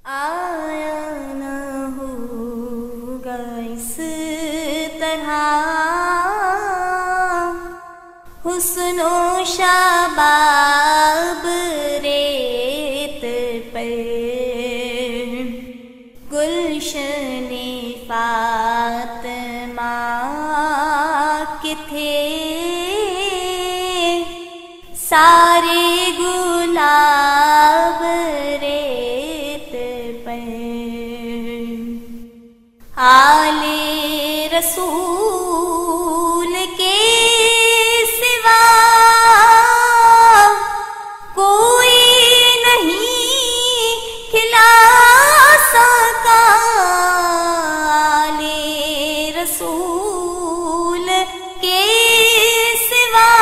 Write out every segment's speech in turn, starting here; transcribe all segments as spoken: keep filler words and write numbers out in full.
آیا نہ ہوگا اس طرح حسن و شباب ریت پر گلشن فاطمہ کے تھے سارے گلاب ریت پر آل رسول کے سوا کوئی نہیں کھلا سکا آل رسول کے سوا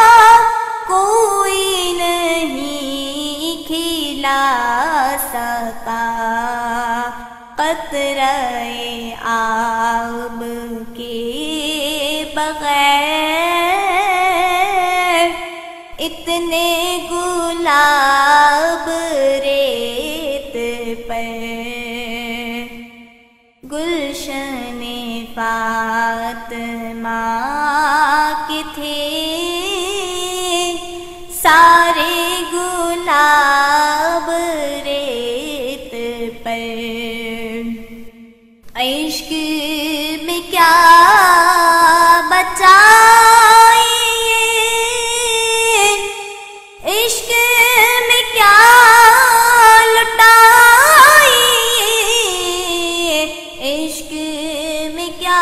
کوئی نہیں کھلا سکا قطرہ آب کے بغیر اتنے گلاب ریت پر گلشن فاطمہ کے تھے سارے گلاب ریت پر عشق میں کیا بچائیے عشق میں کیا لٹائیے عشق میں کیا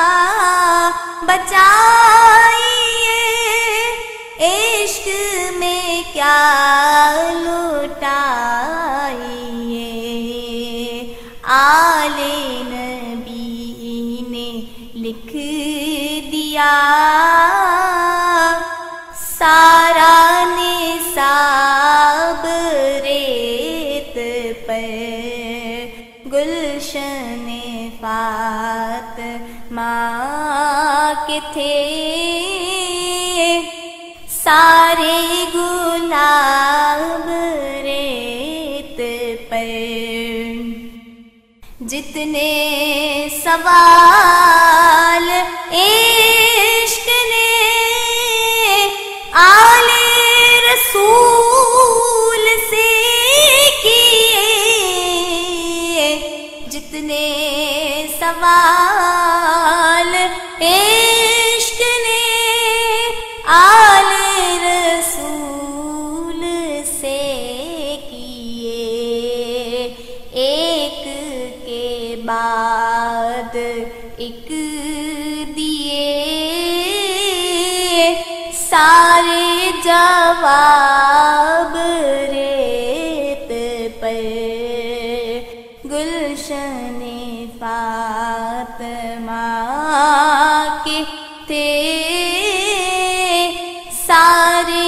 بچائیے عشق میں کیا لٹائیے آل لکھ دیا سارا نصاب ریت پر گلشن فاطمہ کے تھے سارے گلاب ریت پر جتنے سوال عشق نے آل رسول سے کیے جتنے سوال عشق نے آل رسول سے کیے ایک بعد ایک دیے سارے جواب ریت پر گلشن فاطمہ کے تھے سارے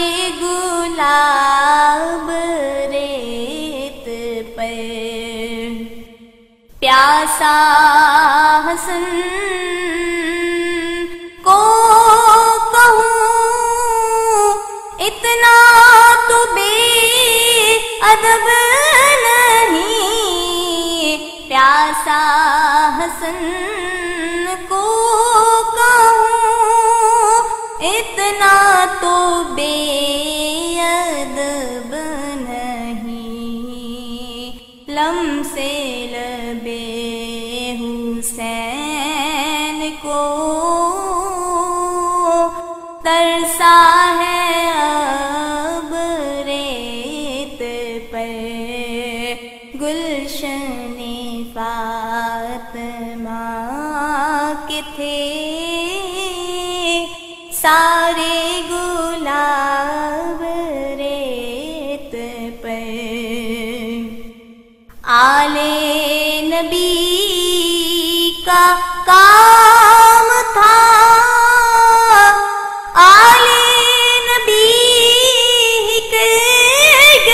گلاب ریت پر پیاسا حسن کو کہوں اتنا تو بے ادب نہیں پیاسا حسن کو کہوں اتنا تو بے ادب نہیں لمسے لبے حسین کو ترسا ہے اب ریت پر گلشن فاطمہ کے تھے سارے گلاب ریت پر آل نبی کا کام تھا آل نبی کر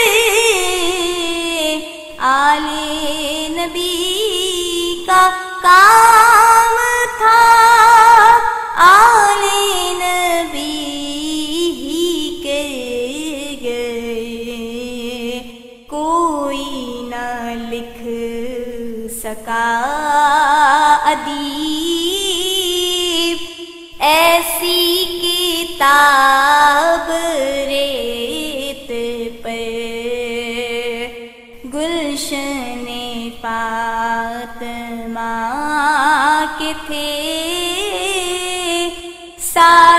گئے آل نبی کا کام تھا آل نبی کر گئے کوئی نہ لکھ کا ادیب، ایسی کتاب ریت پر گلشن فاطمہ کے تھے،